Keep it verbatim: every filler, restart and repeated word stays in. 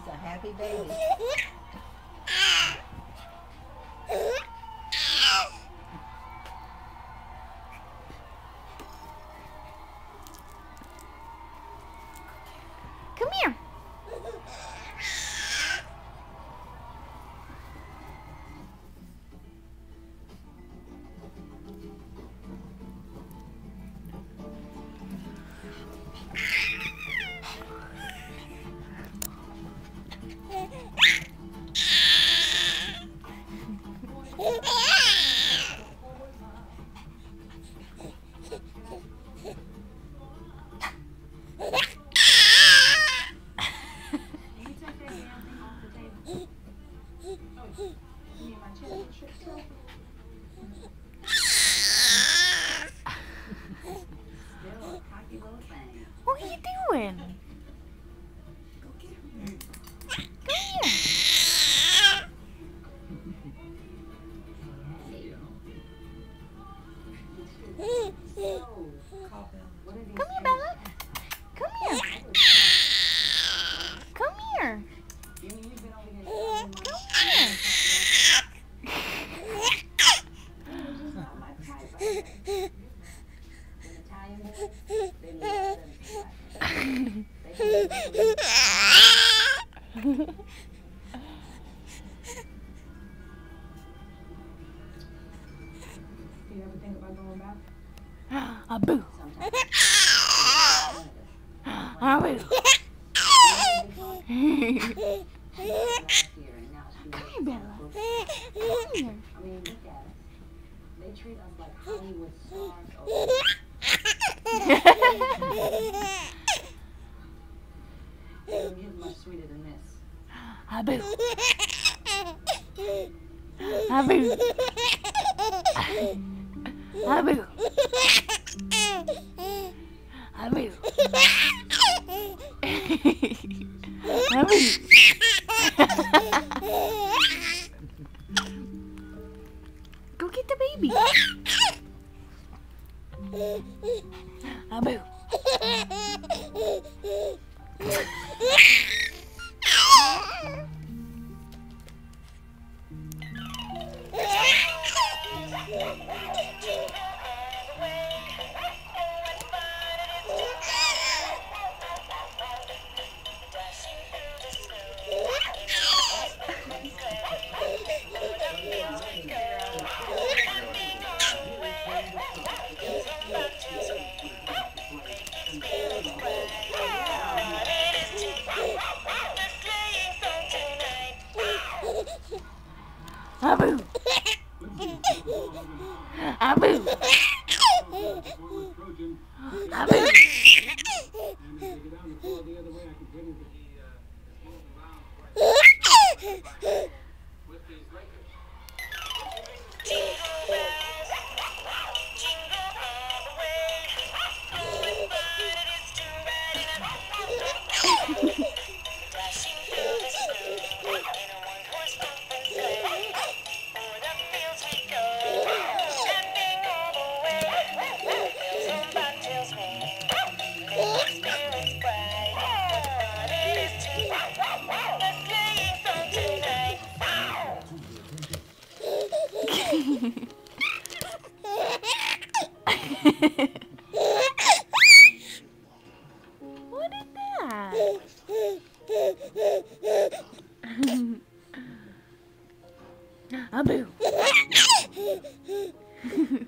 a happy baby. Come here. What are you doing? Come here. Come here, Bella. Come here. Come here. You ever think about going back? A boo. A boo. Come here, Bella. Come here. I mean, look at us. They treat us like Hollywood stars over there. You're much sweeter than this. A boo. A boo. A boo. A boo. A boo. Go get the baby. A boo. Abu. Abu. Abu. What is that? Abu.